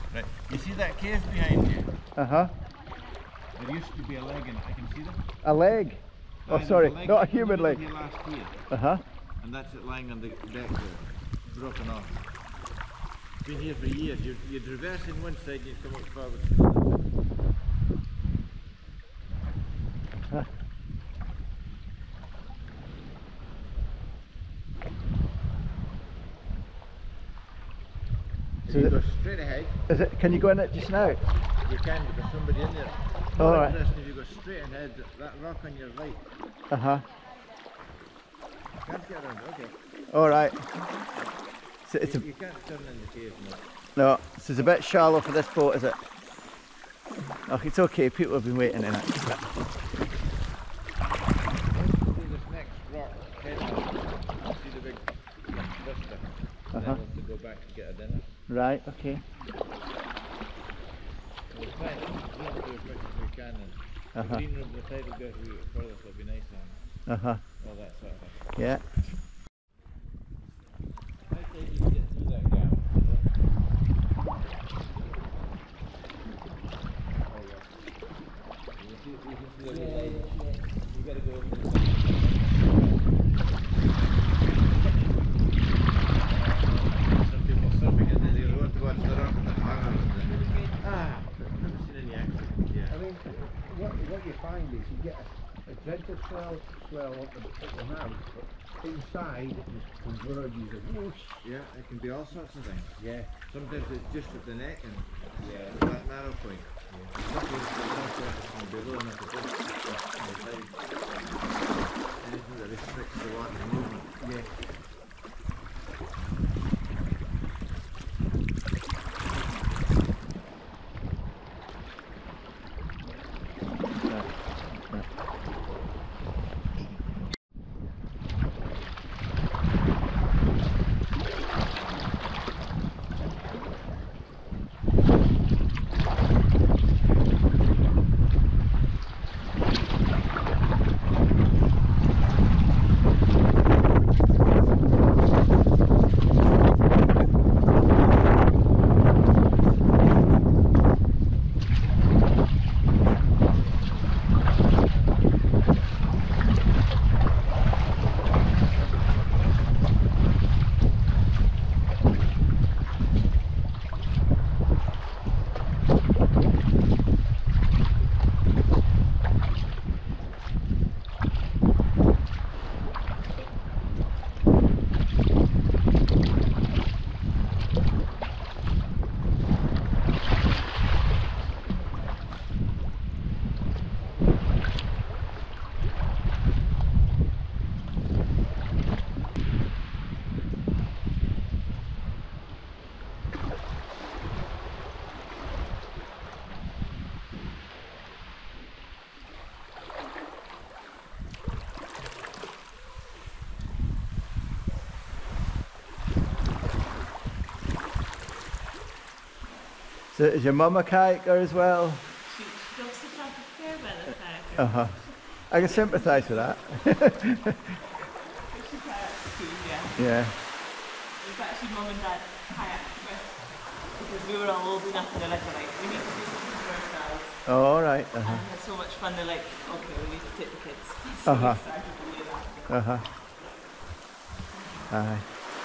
Right. You see that cave behind you? Uh-huh. There used to be a leg in it. I can see that. A leg? Oh, Aye, sorry, there's not a human leg. Here last year, Uh-huh. and that's it lying on the deck there, broken off. It's been here for years. You'd reverse in one side, you'd come up forward. Uh-huh. If you go straight ahead, Is it? Can you go in it just now? you can, but there's somebody in there. All right. If you go straight ahead, that rock on your right. Uh-huh. Can't get around it, okay. All right. So it's You can't turn in the cave, no. No, so it's a bit shallow for this boat, is it? Oh, it's okay, people have been waiting in it. See this next rock, head on. See the big vista. And then we'll have to go back to get a dinner. Right, okay. We'll try and do as much as we can. And the green room, the tide will go a wee bit further, so it'll be nice and all that sort of thing. Yeah. How tight you can get through that gap? You can see the ledge. You got to go over the side. Some people surfing and then they want to watch the rock and the hangers. I've never seen any accidents yet. I mean, what you find is you get a gentle swell at the mouth, but inside it converges a whoosh. Yeah, it can be all sorts of things. Yeah. Sometimes it's just at the neck and that narrow point. Sometimes the surface can be low enough to just on the side. Anything that restricts the water movement. Yeah. So is your mum a kayaker as well? She does the type of fair weather kayaker. Uh-huh. I can sympathise with that. She kayaks too, yeah. Yeah. It was actually mum and dad kayaked with because we were all old enough and they're like, we need to do something for ourselves. Oh, all right. And we had so much fun, they're like, okay, we need to take the kids. So Uh-huh. we started doing that. Uh-huh. Aye.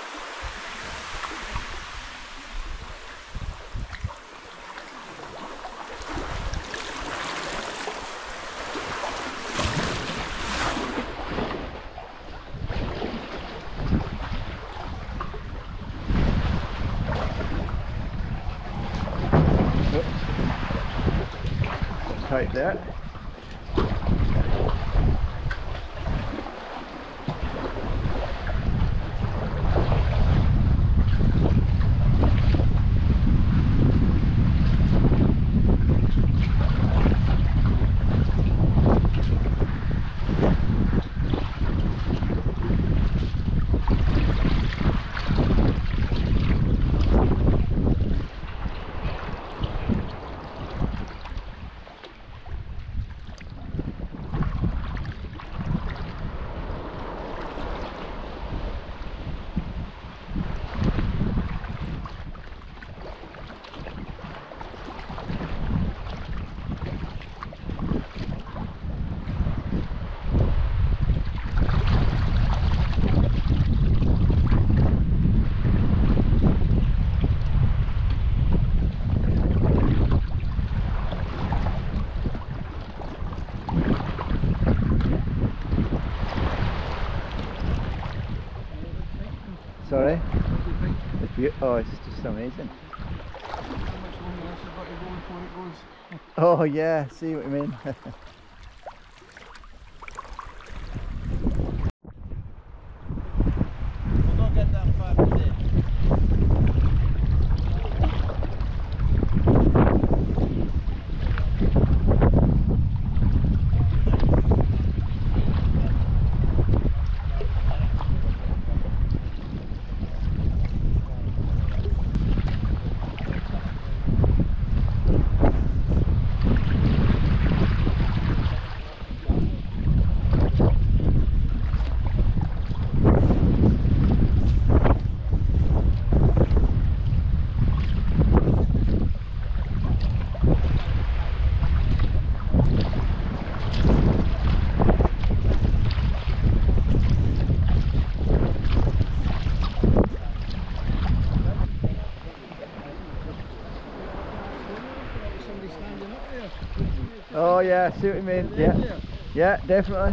Tight there. Sorry? What do you think? It's beautiful. Oh, it's just amazing. How much longer else has got to go before it goes? Oh yeah, see what you mean. We'll not get that far today. Somebody standing up there. Oh yeah, see what you mean. Yeah, yeah, definitely.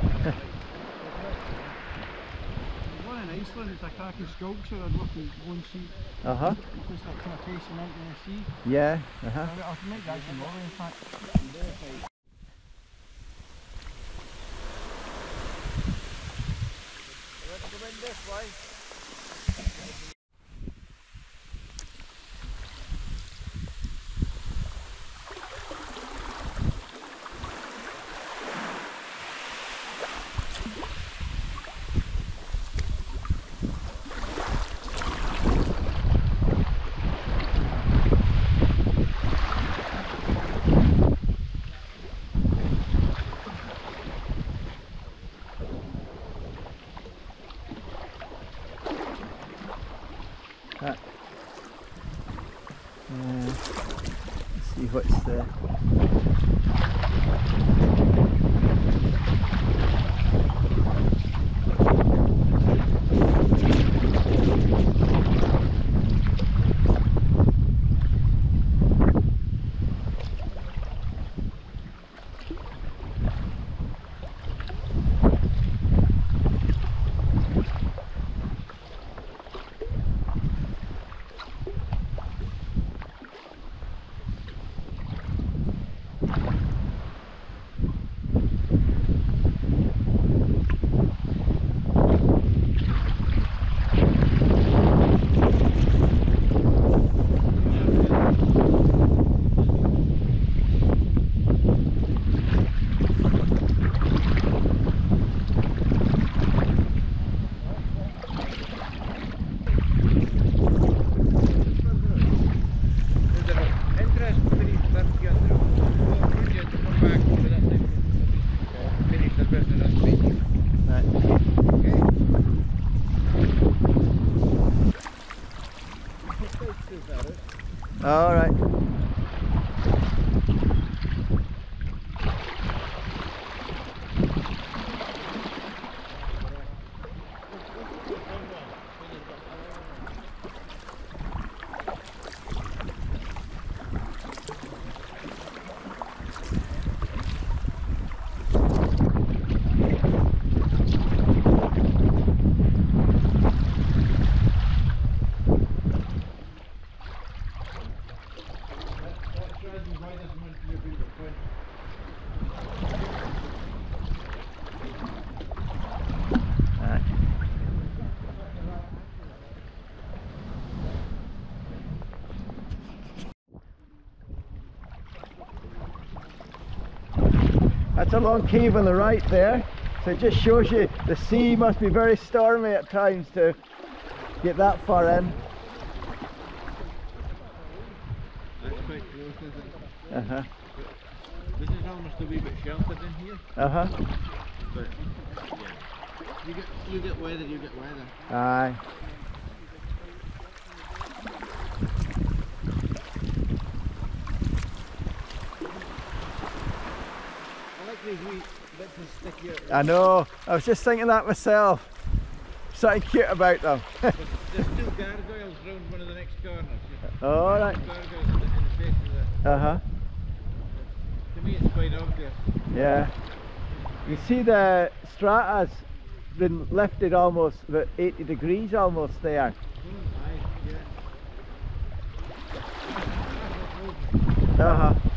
One in Iceland, it's a cracking sculpture. I'd love to go and see. Uh huh. Just like kind of facing into the sea. Yeah. Uh huh. I can make that in Norway, in fact. Let's see what's there. All right. That's a long cave on the right there, so it just shows you the sea must be very stormy at times to get that far in. That's quite close, isn't it? Uh-huh. This is almost a wee bit sheltered in here, Uh-huh. but yeah. You get weather, you get weather. Aye. I like these wee bits of sticky out. I know, I was just thinking that myself. Something cute about them. There's two gargoyles round one of the next corners. Alright. Gargoyles in the face of the... Uh-huh. To me it's quite obvious. Yeah. You see the stratas been lifted almost about 80 degrees almost there. Aye, yeah. Uh-huh.